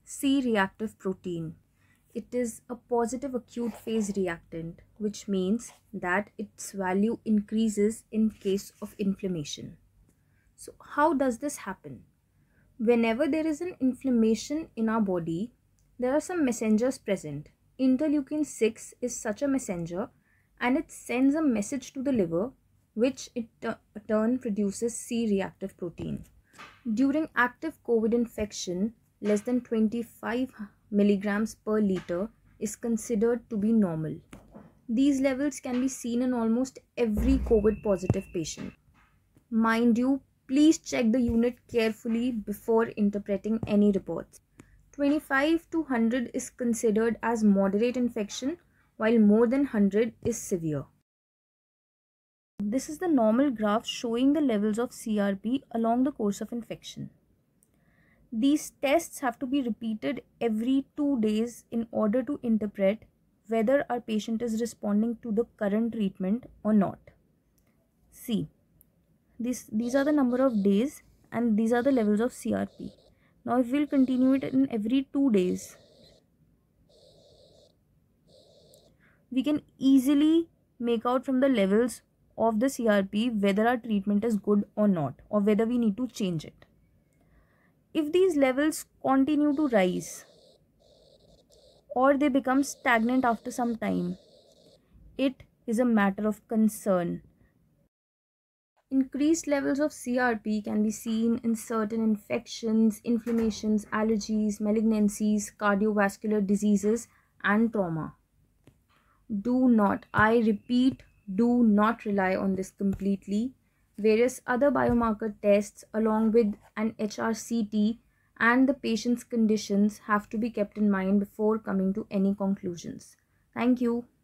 C-reactive protein. It is a positive acute phase reactant, which means that its value increases in case of inflammation. So, how does this happen? Whenever there is an inflammation in our body, there are some messengers present. Interleukin 6 is such a messenger, and it sends a message to the liver, which in turn produces C-reactive protein. During active COVID infection, less than 25 milligrams per liter is considered to be normal. These levels can be seen in almost every COVID positive patient. Mind you, please check the unit carefully before interpreting any reports. 25 to 100 is considered as moderate infection, while more than 100 is severe. This is the normal graph showing the levels of CRP along the course of infection. These tests have to be repeated every 2 days in order to interpret whether our patient is responding to the current treatment or not. See, these are the number of days and these are the levels of CRP. Now if we'll continue it in every 2 days, we can easily make out from the levels of the CRP whether our treatment is good or not, or whether we need to change it. If these levels continue to rise or they become stagnant after some time, it is a matter of concern. Increased levels of CRP can be seen in certain infections, inflammations, allergies, malignancies, cardiovascular diseases, and trauma. Do not, I repeat, do not rely on this completely. Various other biomarker tests along with an HRCT and the patient's conditions have to be kept in mind before coming to any conclusions. Thank you.